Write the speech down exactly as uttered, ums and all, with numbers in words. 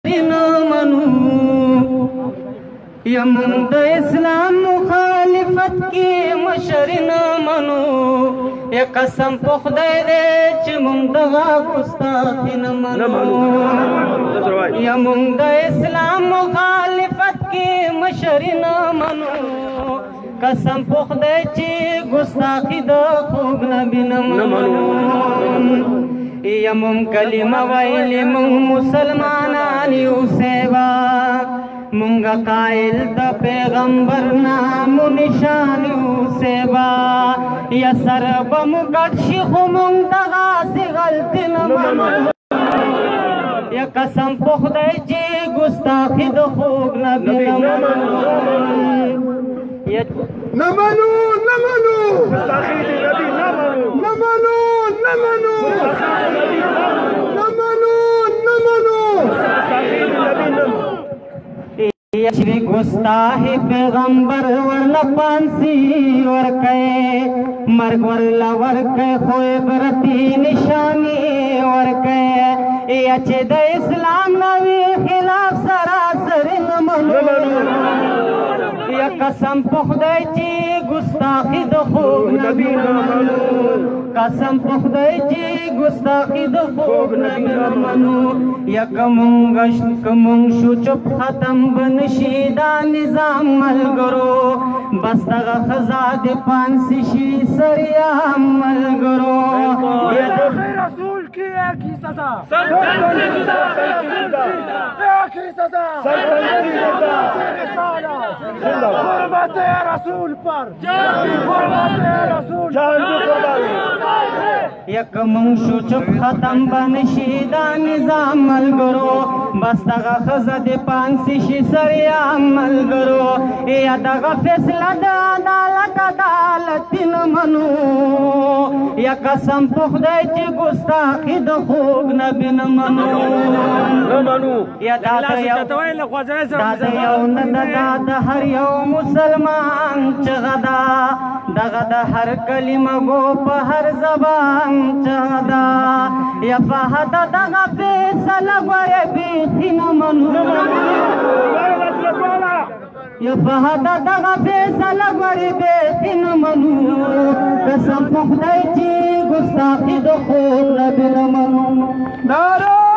نه منو یمون د اسلام مخالفت کې مشر نه منو یا قسم په خدای دې چې مونږ دغه ګستاخي نه منو یمون د اسلام مخالفت کې مشر نه منو قسم په خدای چې ګستاخي د خوږ نبي نه منو یمون کلمه ویلې مونږ مسلمانان یو سیوا مونږه قائل د پیغمبر نام و نشان یو سیوا یا سر به مو ګډ شي خو مونږ دغسې غلطي نه منو یا قسم په خدای چې ګستاخي د خوږ نبي نه منو نه منو نه منو ګستاخي د نبي نه منو نه منو نه منو نه منو نه منو ګستاخي د نبي نه منو یشوی گستاخی پیغمبر ورلا پانسی ورکے مرگ ورلا ورکے خوی برتی نشانی ورکے یچے دا اسلام نوی خلاف سراسر نمانو یا قسم پخدای چی گستاخی دا خوب نبی نمانو قسم پخدای چی گستاخی دا خوب نبی نمانو یا کمونگش کمونگ شو چپ ختم بنشی دا نظام ملگرو بس دغا خزاد پانسی شی سریام ملگرو رسول کی ایک ہی سزا سرپنچی جدا ایک ہی سزا سرپنچی جدا حرمت رسول پر حرمت رسول یک مونگ شو چپ ختم بنشی دا نظام ملگرو بس دغا خزد پانسی شی سریام ملگرو یا دغا فیصلہ دا عدالت عدالتی نمانو یا قسم پخدای چی گستاخی دا خوگ نبی نمانو یا دادا یو ندادا دا هر یو مسلمان چغدا دغا دا هر کلمه گو پا هر زبان چغدا یا فهدا دغا فیصلہ گوری بیخی نمانو یا فهدا دغا فیصلہ گوری بیخی نمانو قسم پخدای چی گستاخی دو خوب نبی نمانو نعرہ